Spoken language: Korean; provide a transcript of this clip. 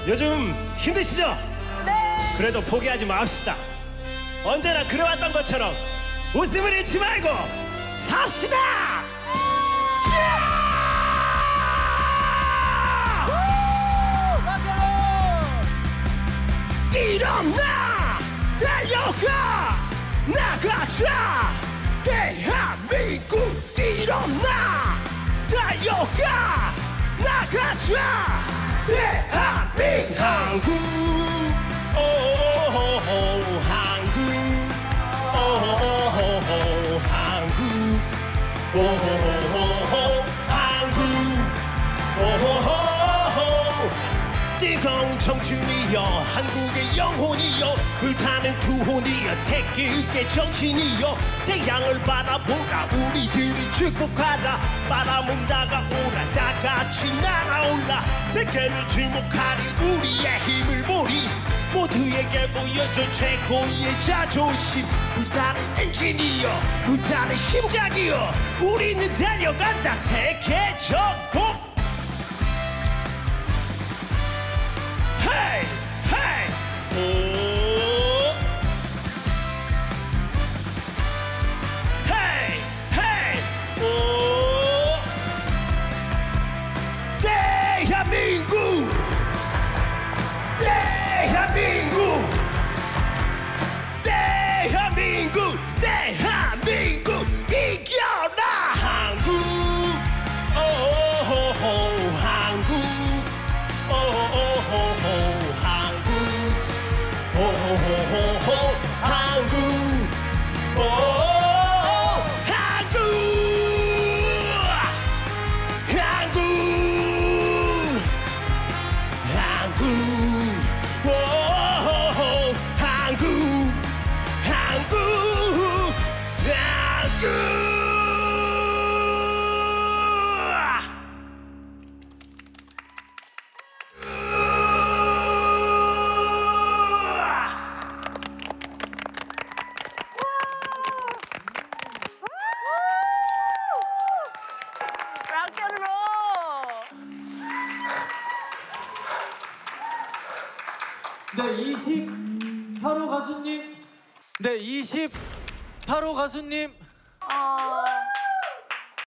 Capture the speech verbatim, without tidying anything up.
요즘 힘드시죠? 네. 그래도 포기하지 맙시다. 언제나 그래왔던 것처럼 웃음을 잃지 말고 삽시다! 일어나! 달려가! 나가자! 대한민국 일어나! 달려가! 나가자! 대한민국 한국 오호호 한국 오호호 한국 오호호 한국 오호호 뜨거운 청춘이여 한국의 영혼이여 불타는 투혼이여 태극의 정신이여 태양을 바라보라 우리들이 축복하라 바람은 다가오라 다같이 날아올라 세계를 주목하리 우리의 힘을 모리 모두에게 보여줘 최고의 자존심 불타는 엔진이여 불타는 심장이여 우리는 달려간다 세계적 복 Hey, hey, oh. Hey, hey, oh. 대한민국, 대한민국, 대한민국, 대한민국 이겨라 한국, 오호호 한국. 오호호호 한국 오호호호 한국 오 한국 한국 한국 오호호 한국 한국 한국 네, 이십팔 호 가수님. 네, 이십팔 호 가수님.